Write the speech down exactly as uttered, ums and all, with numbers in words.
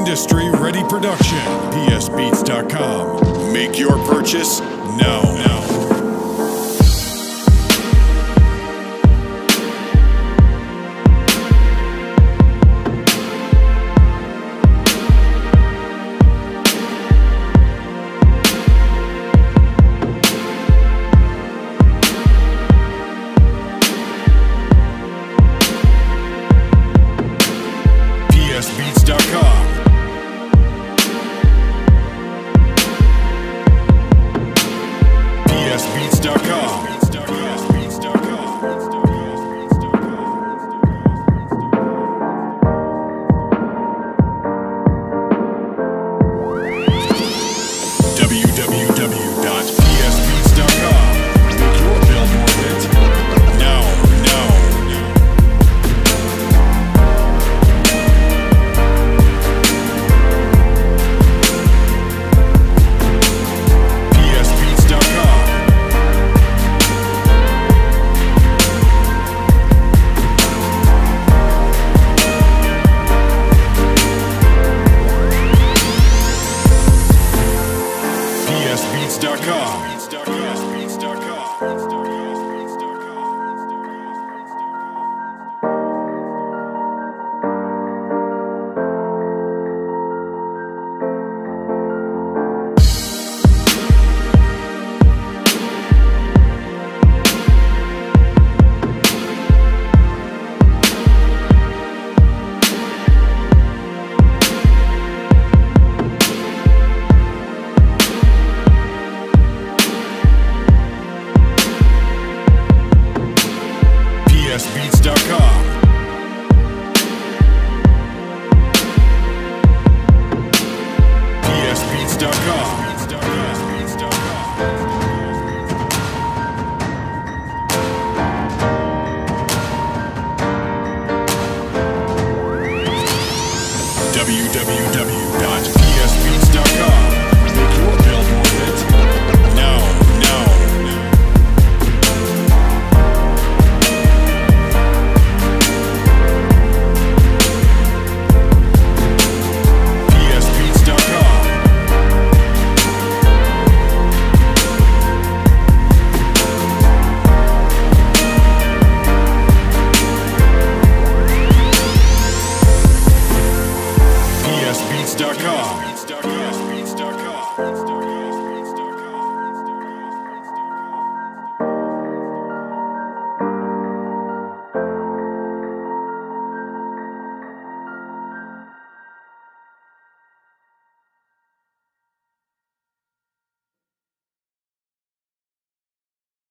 Industry Ready Production. P S Beats dot com. Make your purchase now. now. P S Beats dot com. P S Beats dot com. w w w dot p s beats dot com. Make your billboard hit now, now. P S Beats dot com. P S Beats dot com. P S Beats dot com. w w w dot p s beats dot com.